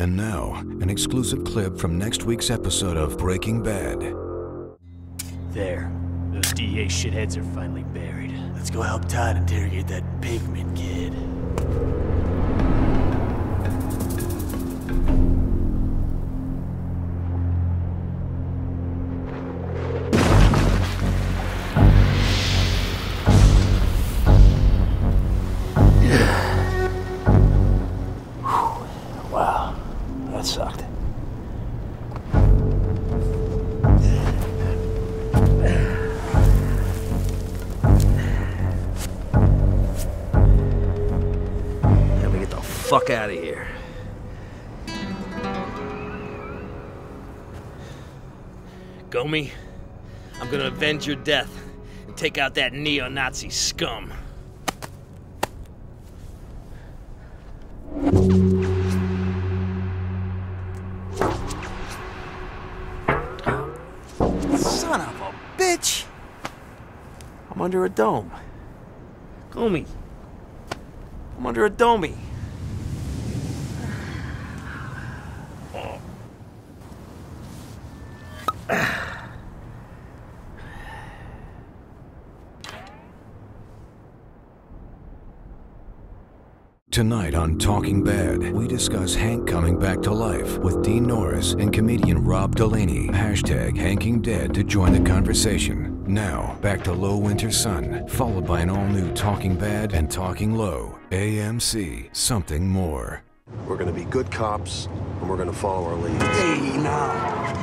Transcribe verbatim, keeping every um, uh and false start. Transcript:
And now, an exclusive clip from next week's episode of Breaking Bad. There. Those D E A shitheads are finally buried. Let's go help Todd interrogate that pigment kid. Wow, that sucked. Fuck out of here. Gomi, I'm gonna avenge your death and take out that neo-Nazi scum. Son of a bitch! I'm under a dome. Gomi, I'm under a domey. Tonight on Talking Bad, we discuss Hank coming back to life with Dean Norris and comedian Rob Delaney. Hashtag Hanking Dead to join the conversation. Now, back to Low Winter Sun, followed by an all-new Talking Bad and Talking Low. A M C, something more. We're gonna be good cops, and we're gonna follow our lead. Hey, now.